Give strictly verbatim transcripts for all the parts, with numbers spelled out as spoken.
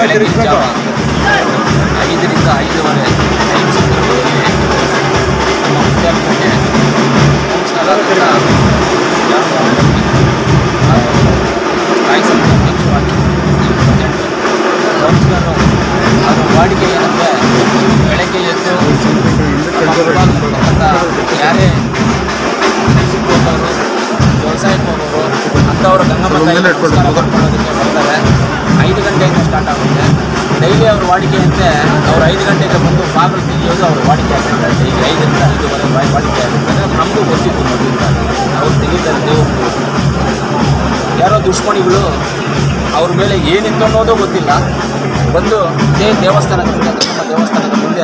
ಬೆಳಗ್ಗೆ ಜಾವ ಐದರಿಂದ ಐದೂವರೆ ಟೈಮ್ ಸಂದರ್ಭದಲ್ಲಿ ನಮ್ಮ ವಿದ್ಯಾರ್ಥಿಗಳಿಗೆ ಸ್ಥಾಯಿ ಸಮಿತಿ ಅಧ್ಯಕ್ಷರಾಗಿ ಕೌನ್ಸಿಲರು ಅವರ ವಾಡಿಕೆ ಏನಂದರೆ ಬೆಳಗ್ಗೆ ಎದ್ದು ಇರ್ತಕ್ಕಂಥ ಯಾರೇ ಕೆಲಸಕ್ಕೆ ಹೋಗೋರು ವ್ಯವಸಾಯಕ್ಕೆ ಹೋಗೋರು ಅಂಥವರು ಗಂಗಮ್ಮ ಮಾಡೋದಕ್ಕೆ ಬರ್ತಾರೆ. ಐದು ಗಂಟೆಯಿಂದ ಸ್ಟಾರ್ಟ್ ಆಗುತ್ತೆ. ಡೈಲಿ ಅವ್ರ ವಾಡಿಕೆಯಂತೆ ಅವ್ರು ಐದು ಗಂಟೆಗೆ ಬಂದು ಬಾಗಿಲು ತೆಗೆಯೋದು ಅವ್ರ ವಾಡಿಕೆ ಆಗುತ್ತೆ. ಈಗ ಐದರಿಂದ ಐದೂವರೆ ವಾಡಿಕೆ ಆಗುತ್ತೆ. ನಮಗೂ ಗೊತ್ತಿತ್ತು ಮೊದಲಿಂದ ಅವ್ರು ತೆಗಿತಾರೆ. ದೇವರು ಯಾರೋ ದುಷ್ಮಣಿಗಳು ಅವ್ರ ಮೇಲೆ ಏನಿತ್ತು ಅನ್ನೋದು ಗೊತ್ತಿಲ್ಲ. ಬಂದು ಇದೇ ದೇವಸ್ಥಾನದ ಮುಂದೆ ಗಂಗಮ್ಮ ದೇವಸ್ಥಾನದ ಮುಂದೆ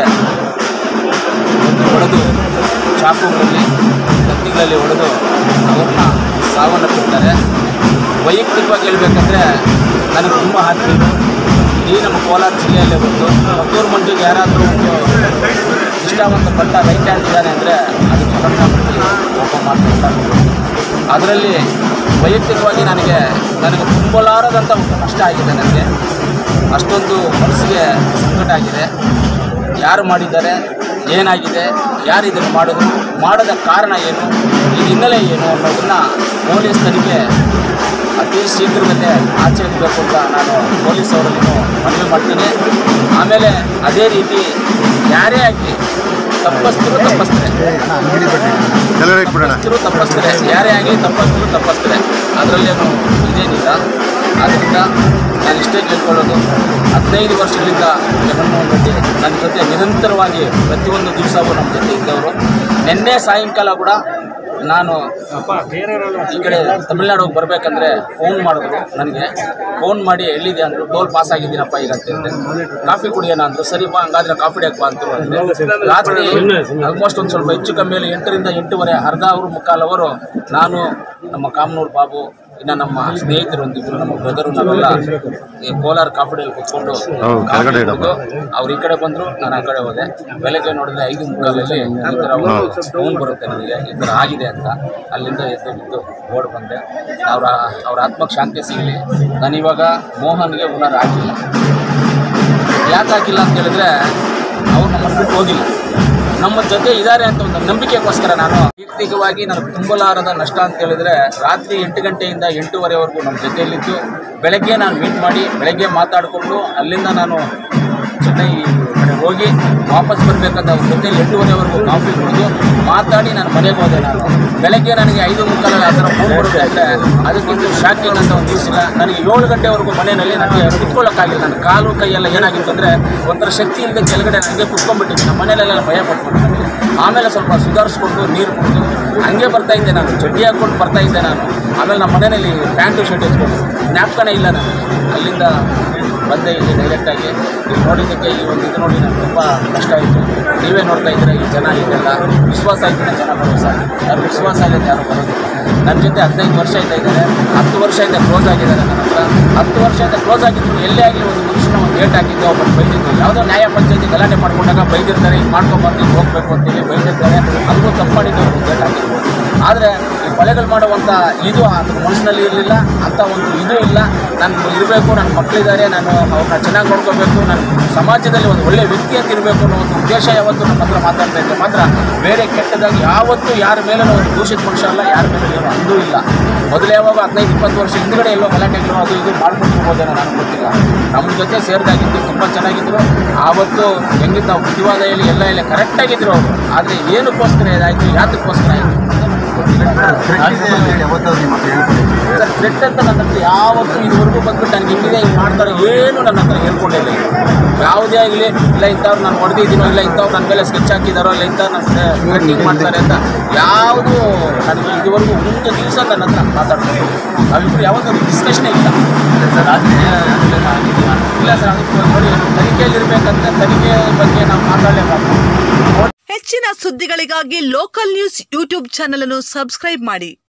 ಒಂದು ಹೊಡೆದು ಚಾಕುಗಳಲ್ಲಿ ಕತ್ತಿಗಳಲ್ಲಿ ಹೊಡೆದು ಅವ್ರನ್ನ ಸಾವನ್ನಪ್ಪಿರ್ತಾರೆ. ವೈಯಕ್ತಿಕವಾಗಿ ಹೇಳ್ಬೇಕಂದ್ರೆ ನನಗೆ ತುಂಬ ಹಾಕ್ತಿದ್ದು ಈ ನಮ್ಮ ಕೋಲಾರ ಜಿಲ್ಲೆಯಲ್ಲೇ ಬಂದು ಮದ್ದೂರು ಮಂಜುಗೆ ಯಾರಾದರೂ ಒಂದು ಇಷ್ಟವಂತ ಪಟ್ಟ ರೈಟ್ ಹ್ಯಾಂಡ್ ಇದ್ದಾನೆ ಅಂದರೆ ಅದಕ್ಕೆ ಕರ್ನಾಟಕದಲ್ಲಿ ಒಬ್ಬ ಮಾತಾಡ್ತಾರೆ. ಅದರಲ್ಲಿ ವೈಯಕ್ತಿಕವಾಗಿ ನನಗೆ ನನಗೆ ತುಂಬಲಾರದಂಥ ಒಂದು ಕಷ್ಟ ಆಗಿದೆ. ನನಗೆ ಅಷ್ಟೊಂದು ಮನಸ್ಸಿಗೆ ಸಂಕಟ ಆಗಿದೆ. ಯಾರು ಮಾಡಿದ್ದಾರೆ, ಏನಾಗಿದೆ, ಯಾರು ಇದನ್ನು ಮಾಡಿದ್ರು, ಮಾಡದ ಕಾರಣ ಏನು, ಈ ಹಿನ್ನೆಲೆ ಏನು ಅನ್ನೋದನ್ನು ಪೊಲೀಸ್ ತನಿಖೆ ಅತಿ ಶೀಘ್ರದಲ್ಲೇ ಆಚೆ ಇಡಬೇಕು ಅಂತ ನಾನು ಪೊಲೀಸ್ ಅವರನ್ನು ಮನವಿ ಮಾಡ್ತೀನಿ. ಆಮೇಲೆ ಅದೇ ರೀತಿ ಯಾರೇ ಆಗಲಿ ತಪ್ಪಸ್ತರು ತಪ್ಪಸ್ತಾರೆ ತಪ್ಪಸ್ತರು ತಪ್ಪಸ್ತಾರೆ ಯಾರೇ ಆಗಲಿ ತಪ್ಪಸ್ತರು ತಪ್ಪಸ್ತಾರೆ ಅದರಲ್ಲೇನು ಇದೇನಿಲ್ಲ. ಆದ್ದರಿಂದ ನಾನು ಇಷ್ಟೇ ಕೇಳ್ಕೊಳ್ಳೋದು, ಹದಿನೈದು ವರ್ಷಗಳಿಂದ ಜಗನ್ಮೋಹನ್ ರೆಡ್ಡಿ ನನ್ನ ಜೊತೆ ನಿರಂತರವಾಗಿ ಪ್ರತಿಯೊಂದು ದಿವಸವೂ ನಮ್ಮ ಜೊತೆ ಇದ್ದವರು. ನಿನ್ನೆ ಸಾಯಂಕಾಲ ಕೂಡ ನಾನು ಈ ಕಡೆ ತಮಿಳ್ನಾಡಿಗೆ ಬರಬೇಕಂದ್ರೆ ಫೋನ್ ಮಾಡಿದ್ರು. ನನಗೆ ಫೋನ್ ಮಾಡಿ ಎಲ್ಲಿದೆ ಅಂದರು. ಟೋಲ್ ಪಾಸ್ ಆಗಿದ್ದೀನಪ್ಪ ಈಗ ಅಂತಂದೆ. ಕಾಫಿ ಕುಡಿಯೋಣ ಅಂದರು. ಸರಿಪಾ ಹಂಗಾದ್ರೆ ಕಾಫಿ ಕುಡಿಯೋಕ್ಕೆ ಅಂದರು ಅಂದರೆ ರಾತ್ರಿ ಆಲ್ಮೋಸ್ಟ್ ಒಂದು ಸ್ವಲ್ಪ ಹೆಚ್ಚು ಕಮ್ಮಿಯಲ್ಲಿ ಎಂಟರಿಂದ ಎಂಟೂವರೆ ಅರ್ಧ ಅವರು ಮುಕ್ಕಾಲು ಅವರು ನಾನು ನಮ್ಮ ಕಾಮನೂರು ಬಾಬು ಇನ್ನು ನಮ್ಮ ಸ್ನೇಹಿತರು ಒಂದಿದ್ರು ನಮ್ಮ ಬ್ರದರು ನಾವೆಲ್ಲ ಕೋಲಾರ ಕಾಫಿಡಿಯಲ್ಲಿ ಕೂತ್ಕೊಂಡು ಅವ್ರು ಈ ಕಡೆ ಬಂದರು, ನಾನು ಆ ಕಡೆ ಹೋದೆ. ಬೆಳಗ್ಗೆ ನೋಡಿದ್ರೆ ಐದು ಮುಕ್ಕಾಲಲ್ಲಿ ಈ ಥರ ಒಂದು ಫೋನ್ ಬರುತ್ತೆ ನನಗೆ, ಈ ಥರ ಆಗಿದೆ ಅಂತ. ಅಲ್ಲಿಂದ ಎದ್ದು ಬಿದ್ದು ಓಡ್ ಬಂದೆ. ಅವರ ಅವ್ರ ಆತ್ಮಕ್ಕೆ ಶಾಂತಿ ಸಿಗಲಿ. ನಾನಿವಾಗ ಮೋಹನ್ಗೆ ಹುನರ್ ಹಾಕಿಲ್ಲ. ಯಾಕೆ ಹಾಕಿಲ್ಲ ಅಂತ ಹೇಳಿದ್ರೆ ಅವ್ರು ನಮ್ಮನ್ನು ಬಿಟ್ಟು ಹೋಗಿಲ್ಲ, ನಮ್ಮ ಜೊತೆ ಇದ್ದಾರೆ ಅಂತ ಒಂದು ನಂಬಿಕೆಗೋಸ್ಕರ. ನಾನು ವೈಯಕ್ತಿಕವಾಗಿ ನನಗೆ ತುಂಬಲಾರದ ನಷ್ಟ ಅಂತ ಹೇಳಿದ್ರೆ ರಾತ್ರಿ ಎಂಟು ಗಂಟೆಯಿಂದ ಎಂಟೂವರೆವರೆಗೂ ನಮ್ಮ ಜೊತೆಯಲ್ಲಿದ್ದು ಬೆಳಗ್ಗೆ ನಾನು ಮೀಟ್ ಮಾಡಿ ಬೆಳಗ್ಗೆ ಮಾತಾಡಿಕೊಂಡು ಅಲ್ಲಿಂದ ನಾನು ಚೆನ್ನೈ ಕಡೆ ಹೋಗಿ ವಾಪಸ್ ಬರಬೇಕಂತ ಅವ್ರ ಜೊತೆಲಿ ಎಂಟೂವರೆವರೆಗೂ ಕಾಫಿ ಕುಡಿದು ಮಾತಾಡಿ ನಾನು ಮನೆಗೆ ಹೋದೆ. ನಾನು ಬೆಳಗ್ಗೆ ನನಗೆ ಐದು ಮುಕ್ಕಾಲಲ್ಲಿ ಆ ಥರ ಫೋನ್ ಬರುತ್ತೆ ಅಂದರೆ ಅದಕ್ಕಿಂತ ಶಾಕಿಂಗ್ ಅಂತ ಒಂದು ದಿವಸ ಇಲ್ಲ. ನನಗೆ ಏಳು ಗಂಟೆವರೆಗೂ ಮನೆಯಲ್ಲಿ ನನಗೆ ಕುತ್ಕೊಳ್ಳೋಕ್ಕಾಗಿಲ್ಲ. ನನ್ನ ಕಾಲು ಕೈಯೆಲ್ಲ ಏನಾಗಿತ್ತು ಅಂದರೆ ಒಂಥರ ಶಕ್ತಿ ಇಲ್ಲದೆ ಕೆಳಗಡೆ ನನಗೆ ಕುತ್ಕೊಂಡ್ಬಿಟ್ಟಿದ್ದೆ. ನಮ್ಮ ಮನೆಯಲ್ಲೆಲ್ಲ ಭಯ ಪಟ್ಕೊಂಡು ಆಮೇಲೆ ಸ್ವಲ್ಪ ಸುಧಾರಿಸ್ಕೊಂಡು ನೀರು ಕುಡಿದು ಹಂಗೆ ಬರ್ತಾಯಿದ್ದೆ. ನಾನು ಚಡ್ಡಿ ಹಾಕ್ಕೊಂಡು ಬರ್ತಾಯಿದ್ದೆ ನಾನು. ಆಮೇಲೆ ನಮ್ಮ ಮನೆಯಲ್ಲಿ ಪ್ಯಾಂಟು ಶರ್ಟ್ ಎತ್ಕೊಂಡು ಜ್ಞಾಪಕನೇ ಇಲ್ಲ ನನಗೆ. ಅಲ್ಲಿಂದ ಬಂದೆ ಇಲ್ಲಿ ಡೈರೆಕ್ಟಾಗಿ. ಇಲ್ಲಿ ನೋಡಿದ್ದಕ್ಕೆ ಈ ಒಂದು ಇದು ನೋಡಿ ನನಗೆ ತುಂಬ ಕಷ್ಟ ಆಯಿತು. ನೀವೇ ನೋಡ್ತಾ ಇದ್ದೀರ ಈ ಜನ ಇದೆಲ್ಲ ವಿಶ್ವಾಸ ಆಯ್ತು ಜನ ಬರೋದು ಸರ್. ಯಾರು ವಿಶ್ವಾಸ ಆಗಿದೆ ಯಾರು ಬರೋದಿಲ್ಲ. ನನ್ನ ಜೊತೆ ಹದಿನೈದು ವರ್ಷ ಇದ್ದ ಇದ್ದಾರೆ. ಹತ್ತು ವರ್ಷದಿಂದ ಕ್ಲೋಸ್ ಆಗಿದ್ದಾರೆ ನನ್ನ ಹತ್ರ. ಹತ್ತು ವರ್ಷದಿಂದ ಕ್ಲೋಸ್ ಆಗಿದ್ರು ಎಲ್ಲೇ ಆಗಲಿ ಒಂದು ಮನುಷ್ಯನ ಒಂದು ಡೇಟ್ ಹಾಕಿದ್ದು ಒಬ್ಬರು ಬೈದಿದ್ದು. ಯಾವುದೋ ನ್ಯಾಯ ಪಂಚಾಯತಿ ಗಲಾಟೆ ಮಾಡ್ಕೊಂಡಾಗ ಬೈದಿರ್ತಾರೆ, ಈಗ ಮಾಡ್ಕೊಂಬರ್ತೀವಿ ಹೋಗಬೇಕು ಅಂತೇಳಿ ಬೈದಿರ್ತಾರೆ. ಅದಕ್ಕೂ ತಪ್ಪು ಮಾಡಿದ್ದು ಒಂದು ಡೇಟ್ ಹಾಕಿರ್ಬೋದು. ಆದರೆ ಈ ಕೊಲೆಗಳು ಮಾಡುವಂಥ ಇದು ಅದ್ರ ಮನಸ್ಸಿನಲ್ಲಿ ಇರಲಿಲ್ಲ. ಅಂಥ ಒಂದು ಇದು ಇಲ್ಲ. ನಾನು ಇರಬೇಕು, ನನ್ನ ಮಕ್ಕಳಿದ್ದಾರೆ, ನಾನು ಅವ್ರನ್ನ ಚೆನ್ನಾಗಿ ನೋಡ್ಕೋಬೇಕು, ನಾನು ಸಮಾಜದಲ್ಲಿ ಒಂದು ಒಳ್ಳೆಯ ವ್ಯಕ್ತಿ ಅಂತ ಇರಬೇಕು ಅನ್ನೋ ಒಂದು ಉದ್ದೇಶ ಯಾವತ್ತೂ ನಮ್ಮ ಹತ್ರ ಮಾತಾಡ್ತಾ ಇದ್ದೆ. ಮಾತ್ರ ಬೇರೆ ಕೆಟ್ಟದಾಗಿ ಯಾವತ್ತೂ ಯಾರ ಮೇಲೂ ಒಂದು ದೂಷಿತ ಮನುಷ್ಯ ಅಲ್ಲ, ಯಾರ ಮೇಲೆ ಏನೋ ಅಂದೂ ಇಲ್ಲ. ಮೊದಲು ಯಾವಾಗ ಹದಿನೈದು ಇಪ್ಪತ್ತು ವರ್ಷ ಹಿಂದುಗಡೆ ಎಲ್ಲೋ ಗಲಾಟೆಗಳು ಅದು ಇದು ಮಾಡ್ಕೊಳ್ಬೋದೇನೋ ನನಗೆ ಗೊತ್ತಿಲ್ಲ. ನಮ್ಮ ಜೊತೆ ಸೇರಿದಾಗಿದ್ದು ತುಂಬ ಚೆನ್ನಾಗಿದ್ದರು. ಆವತ್ತು ಹೆಂಗಿದ್ದು ನಾವು ಬುದ್ಧಿವಾದ ಹೇಳಿ ಎಲ್ಲ ಎಲ್ಲ ಕರೆಕ್ಟಾಗಿದ್ದರು ಅವರು. ಆದರೆ ಏನಕ್ಕೋಸ್ಕರ ಇದಾಯಿತು, ಯಾತಕ್ಕೋಸ್ಕರ ಆಯಿತು ಸರ್ ಥ್ರೆಟ್ ಅಂತ ನನ್ನ ಹತ್ರ ಯಾವತ್ತೂ ಇದುವರೆಗೂ ಬಂದು ನನಗೆ ಹಿಂಗಿದೆ ಹಿಂಗೆ ಮಾಡ್ತಾರೆ ಏನು ನನ್ನ ಹತ್ರ ಹೇಳ್ಕೊಂಡಿಲ್ಲ. ಯಾವುದೇ ಆಗಲಿ ಇಲ್ಲ ಇಂಥವ್ರು ನಾನು ಹೊಡೆದಿದ್ದೀನೋ, ಇಲ್ಲ ಇಂಥವ್ರು ನನ್ನ ಮೇಲೆ ಸ್ಕೆಚ್ ಹಾಕಿದಾರೋ, ಇಲ್ಲ ಇಂಥವ್ರು ನನ್ನ ಥ್ರೆಟ್ಟಿಂಗ್ ಮಾಡ್ತಾರೆ ಅಂತ ಯಾವುದೂ ನನಗೆ ಇದುವರೆಗೂ ಒಂದು ದಿವಸ ನನ್ನ ಹತ್ರ ಮಾತಾಡ್ತಾರೆ. ನಾವಿಬ್ಬರು ಯಾವತ್ತೂ ಡಿಸ್ಕಷನೇ ಇಲ್ಲ ಸರ್. ಇಲ್ಲ ಸರ್ ಅದಕ್ಕೆ ನೋಡಿ ತನಿಖೆಯಲ್ಲಿರ್ಬೇಕಂತ ತನಿಖೆ ಬಗ್ಗೆ ನಾವು ಮಾತಾಡಲೇಬೇಕು. ಹೆಚ್ಚಿನ ಸುದ್ದಿಗಳಿಗಾಗಿ ಲೋಕಲ್ ನ್ಯೂಸ್ ಯೂಟ್ಯೂಬ್ ಚಾನೆಲ್ ಅನ್ನು ಸಬ್ಸ್ಕ್ರೈಬ್ ಮಾಡಿ.